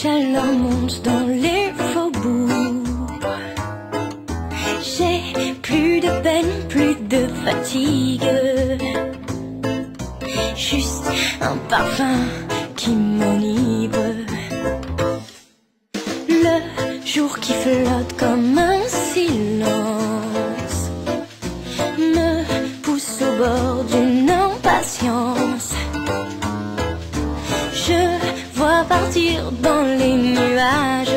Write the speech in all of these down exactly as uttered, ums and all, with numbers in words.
chaleur monte dans les faubourgs. J'ai plus de peine, plus de fatigue, juste un parfum qui m'enivre. Le jour qui flotte comme un silence me pousse au bord d'une impatience. Je vois partir dans les nuages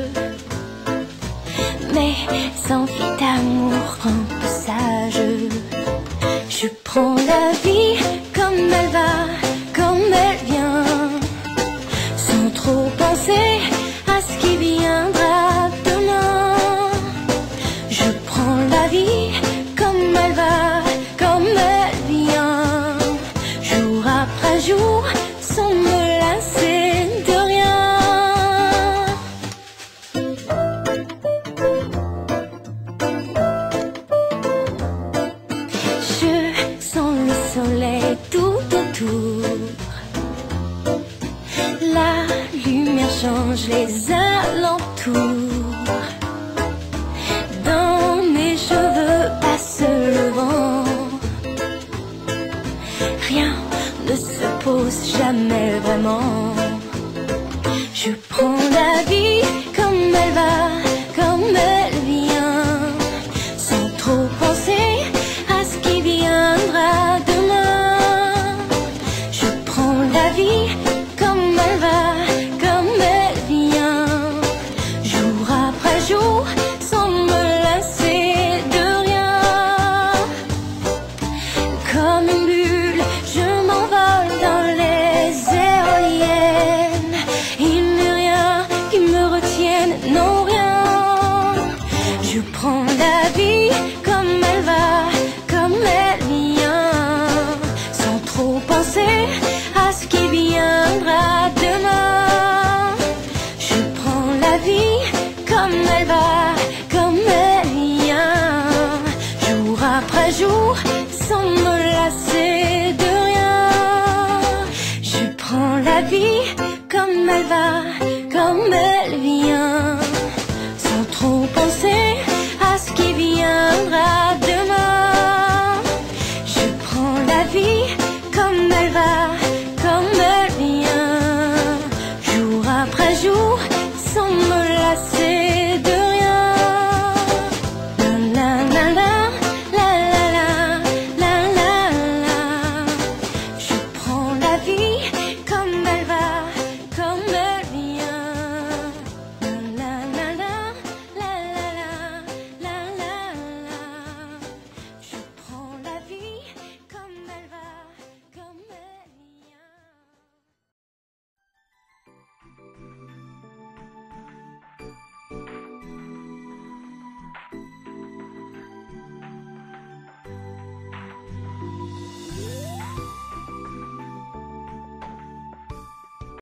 mais sans fit d'amour un peu sage. Je prends la vie comme elle va, comme elle vient, sans trop penser à ce qui viendra demain. Je prends la vie comme elle va, comme elle vient, jour après jour, sans me lasser de rien. Je sens le soleil tout autour, la lumière change les alentours. Dans mes cheveux passe le vent, rien ne se pose jamais vraiment. Je prends la vie comme elle va, comme elle vient, sans trop penser à ce qui viendra demain. Je prends la vie comme elle va, comme elle vient, jour après jour, sans me lasser de rien. Comme une bulle, je m'envole dans les éoliennes. Il n'est rien qui me retienne, non rien. Je prends la vie comme elle va, comme elle vient, sans trop penser à ce qui viendra demain. Je prends la vie comme elle va, comme elle vient, jour après jour, sans me lasser de rien. Je prends la vie comme elle va, comme elle vient, sans trop penser à ce qui viendra demain.